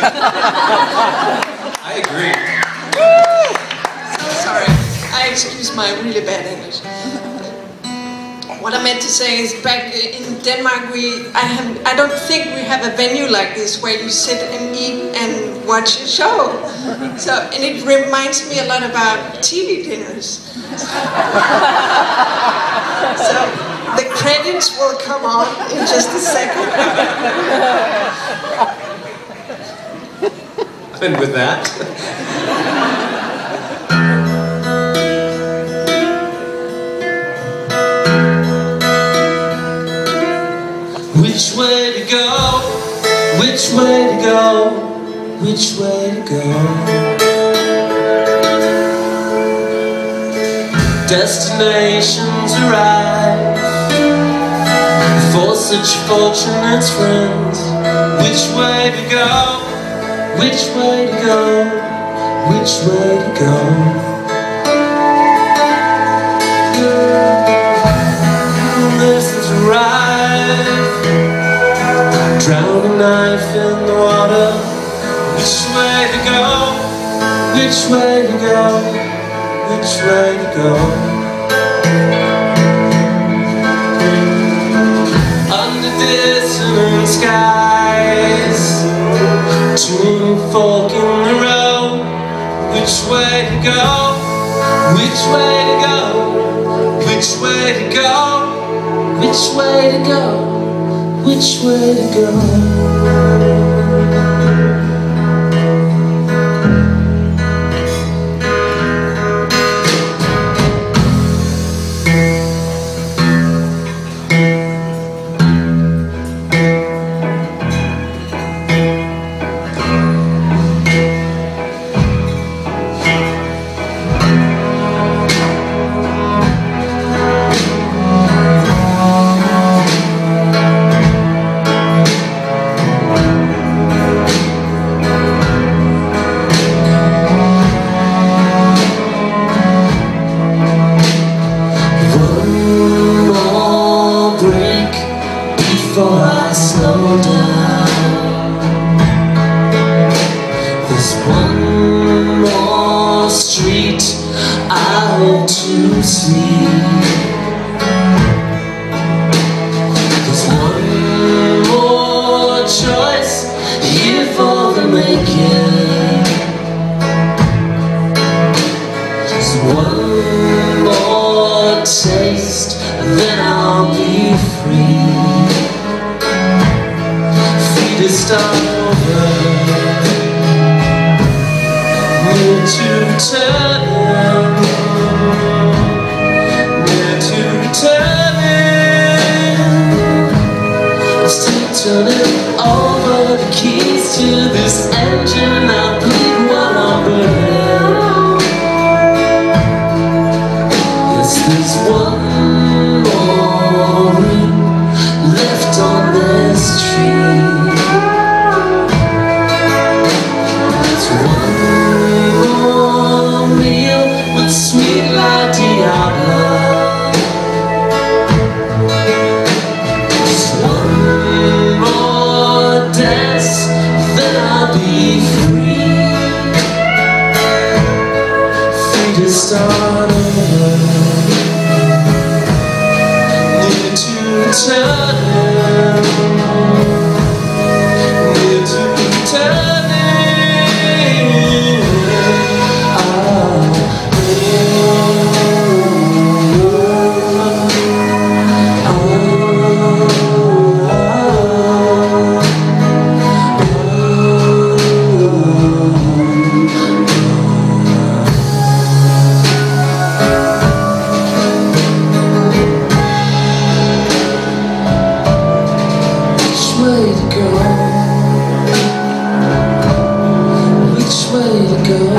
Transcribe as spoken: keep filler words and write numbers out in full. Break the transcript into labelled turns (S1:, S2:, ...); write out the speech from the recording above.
S1: I agree.
S2: So sorry. I excuse my really bad English. What I meant to say is, back in Denmark, we I have I don't think we have a venue like this where you sit and eat and watch a show. So, and it reminds me a lot about T V dinners. So the credits will come on in just a second.
S1: And with that,
S3: which way to go? Which way to go? Which way to go? Destinations arrive for such fortunate friends. Which way to go? Which way to go? Which way to go? Lessons arrive, drown a knife in the water. Which way to go? Which way to go? Which way to go? Under dissonant skies, two fork in the road. Which way to go? Which way to go? Which way to go? Which way to go? Which way to go? Before I slow down, there's one more street I hope to see. There's one more choice here for the making. There's one more taste, then I'll be free. To start over, near to returning, near to returning. Still turning over the keys to this engine. I bleed while I'm burning. Yes, there's one more room left on this tree. Sweet La Diablo. Just one more dance, then I'll be free. Free to start over, near to returning, near to returning. Which way to go?